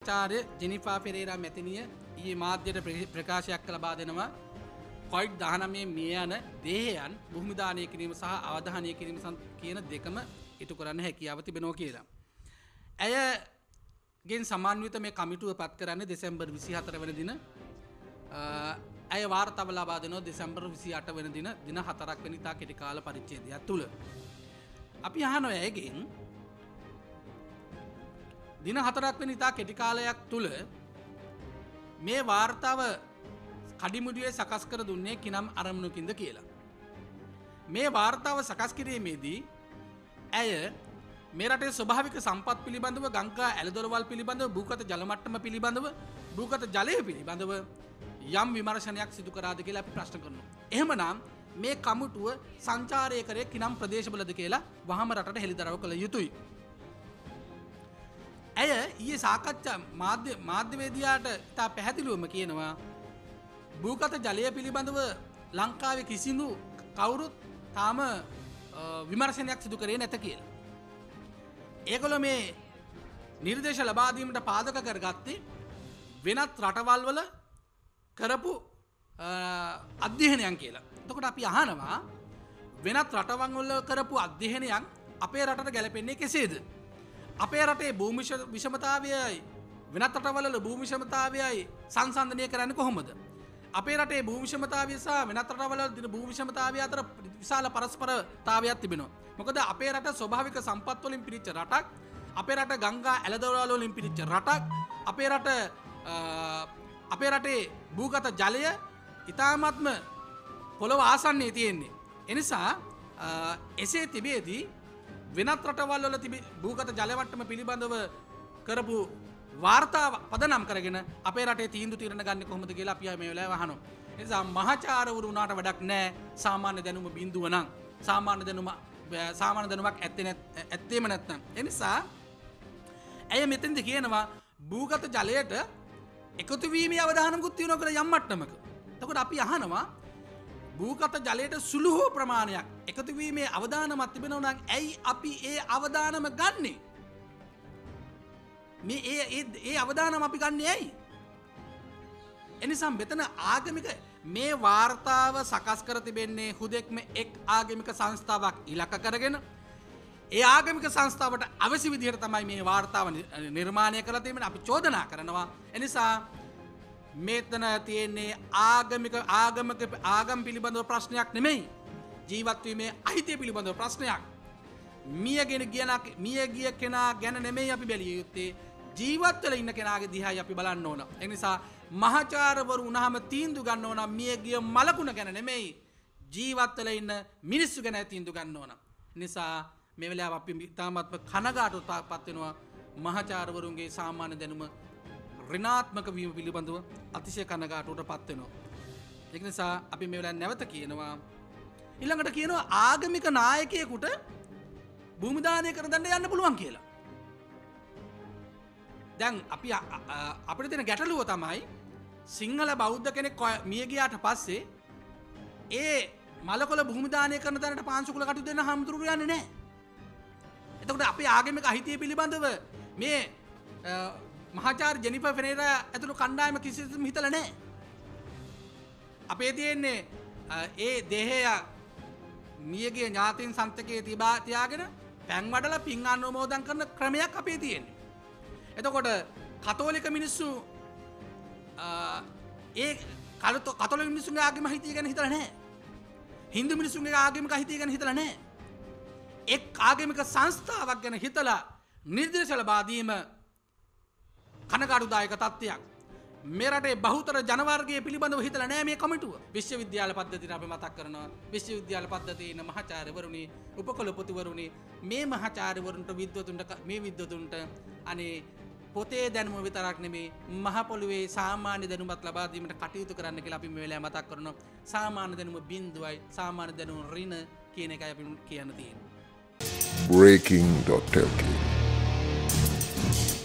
ආචාර්ය ජෙනිෆා පෙරේරා මැතිණිය ඊයේ මාධ්‍යයට ප්‍රකාශයක් ලබා දෙනවා COVID-19 මිය යන දේහයන් භූමි දානය කිරීම සහ අවධානය කිරීම කියන දෙකම ඉටු කරන්න හැකියාව තිබෙනවා කියලා. ඇයගෙන් සමන්විත මේ කමිටුව පත් කරන්නේ දෙසැම්බර් 24 වෙනි දින. ඇය වාර්තාව ලබා දෙනවා දෙසැම්බර් 28 වෙනි දින 4ක් වෙනි තා කෙටි කාල පරිච්ඡේදයක් තුල. අපි අහනවා ඇයගෙන් දින 4ක් වෙනි තා කෙටි කාලයක් තුල මේ වාර්තාව කඩිමුඩියේ සකස් කර දුන්නේ කිනම් අරමුණකින්ද කියලා. මේ වාර්තාව සකස් කිරීමේදී ඇය මේ රටේ ස්වභාවික සම්පත් පිළිබඳව, ගංගා ඇලදොරවල් පිළිබඳව, භූගත ජල මට්ටම පිළිබඳව, භූගත ජලය පිළිබඳව යම් විමර්ශනයක් සිදු කරාද කියලා අපි ප්‍රශ්න කරනවා. එහෙමනම් මේ කමිටුව සංචාරය කරේ කිනම් ප්‍රදේශවලද කියලා වහම රටට හෙළිදරව් කළ යුතුයි. ඇය ඊයේ සාකච්ඡා මාධ්‍යවේදියාට ඉතා පැහැදිලිවම කියනවා භූගත ජලය පිළිබඳව ලංකාවේ කිසිදු කවුරුත් තාම විමර්ශනයක් සිදු කරේ නැත කියලා. ඒගොල්ලෝ මේ නිර්දේශ ලබා දීමට පාදක කරගත්තේ වෙනත් රටවල් වල කරපු අධ්‍යයනයන් කියලා. එතකොට අපි අහනවා වෙනත් රටවල් වල කරපු අධ්‍යයනයන් අපේ රටට ගැලපෙන්නේ කෙසේද? අපේ රටේ භූමි විෂමතාවයයි වෙනත් රටවල භූමි විෂමතාවයයි සංසන්දනය කරන්නේ කොහොමද? අපේ රටේ භූමි විෂමතාවය සහ වෙනත් රටවල තියෙන භූමි විෂමතාවය අතර විශාල පරස්පරතාවයක් තිබෙනවා. මොකද අපේ රට ස්වභාවික සම්පත් වලින් පිරිච්ච රටක්, අපේ රට ගංගා ඇලදොරවල් වලින් පිරිච්ච රටක්, අපේ රටේ භූගත ජලය ඉතාමත්ම පොළොව ආසන්නයේ තියෙන්නේ. එනිසා එසේ තිබේදී වෙනත් රටවල් වල තිබි භූගත ජල මට්ටම පිළිබඳව කරපු වාර්තාව පදනම් කරගෙන අපේ රටේ තීන්දුව తీරන ගන්න කොහොමද කියලා අපි මේ වෙලාවේ අහනවා. ඒ නිසා මහාචාර්යවරු උනාට වැඩක් නැහැ. සාමාන්‍ය දැනුම බිඳුව නම් සාමාන්‍ය දැනුමක් ඇත්තේම නැත්නම්. ඒ නිසා ඇය මෙතෙන්ද කියනවා භූගත ජලයට එකතු වීමේ අවදානමකුත් තියෙනවා කියලා යම් මට්ටමක. එතකොට අපි අහනවා භූගත ජලයට සුළු හෝ ප්‍රමාණයක් එකතු වීමේ අවදානමක් තිබෙනවා නම් ඇයි අපි ඒ අවදානම ගන්නෙ? මේ ඒ අවදානම අපි ගන්නෙ ඇයි? එනිසා මෙතන ආගමික මේ වාර්තාව සකස් කර තිබෙන්නේ හුදෙක්ම එක් ආගමික සංස්ථාවක් ඉලක්ක කරගෙන ඒ ආගමික සංස්ථාවට අවශ්‍ය විදිහට තමයි මේ වාර්තාව නිර්මාණය කරලා තියෙන්නේ. අපි චෝදනා කරනවා. එනිසා මෙතන තියෙන්නේ ආගම පිළිබඳව ප්‍රශ්නයක් නෙමෙයි. ජීවත් වීමේ අයිතිය පිළිබඳව ප්‍රශ්නයක්. මිය ගිය කෙනා ගැන නෙමෙයි අපි බැලිය යුත්තේ. ජීවත් වෙලා ඉන්න කෙනාගේ දිහායි අපි බලන්න ඕන. ඒ නිසා මහාචාර්යවරු වුණාම තීන්දුව ගන්න ඕන මිය ගිය මලකුණ ගැන නෙමෙයි. ජීවත් වෙලා ඉන්න මිනිස්සු ගැන තීන්දුව ගන්න ඕන. නිසා මේ වෙලාව අපි තාමත්ම කනගාටුවටපත් වෙනවා මහාචාර්යවරුන්ගේ සාමාන්‍ය දැනුම ඍණාත්මක වීම පිළිබඳව අතිශය කනගාටුවටපත් වෙනවා. ඒක නිසා අපි මේ වෙලාවේ නැවත කියනවා ඊළඟට කියනවා ආගමික නායකයෙකුට භූමි දානය කර දඬ යන්න පුළුවන් කියලා. දැන් අපි අපිට තියෙන ගැටලුව තමයි සිංහල බෞද්ධ කෙනෙක් මිය ගියාට පස්සේ ඒ මලකොළ භූමි දානය කරන තැනට පාංශුකුල කටයුතු දෙන්න හාමුදුරුවෝ යන්නේ නැහැ. එතකොට අපේ ආගමික අහිතිය පිළිබඳව මේ මහාචාර්ය ජෙනිෆර් පෙරේරා ඇතුළු කණ්ඩායම කිසිසේත්ම හිතලා නැහැ. අපේ තියෙන්නේ ඒ දේහය මියගේ ඥාතීන් සන්තකයේ තියාගෙන පැන් වඩලා පින් අනුමෝදන් කරන ක්‍රමයක් අපේ තියෙන්නේ. එතකොට කතෝලික මිනිස්සු ඒ කතෝලික මිනිස්සුන්ගේ ආගම හිතිය ගැන හිතලා නැහැ. හින්දු මිනිස්සුන්ගේ ආගමික හිතිය ගැන හිතලා නැහැ. එක් ආගමික සංස්ථාවක් ගැන හිතලා නිර්දේශ ලබා දීම කනගාටුදායක තත්ත්වයක්. මේ රටේ බහුතර ජනවර්ගයේ පිළිබඳව හිතලා නැහැ මේ කමිටුව. විශ්වවිද්‍යාල පද්ධතියට අපි මතක් කරනවා. විශ්වවිද්‍යාල පද්ධතියේ ඉන්න මහාචාර්යවරුනි, උපකුලපතිවරුනි, මේ මහාචාර්යවරුන්ට විද්වතුන්ට අනේ පොතේ දැනුම විතරක් නෙමේ මහ පොළොවේ සාමාන්‍ය දැනුමත් ලබා දීමට කටයුතු කරන්න කියලා අපි මේ වෙලාවේ මතක් කරනවා. සාමාන්‍ය දැනුම බිඳුවයි, සාමාන්‍ය දැනුම ඍණ කියන එකයි අපි කියන්න තියෙන්නේ. breaking.lk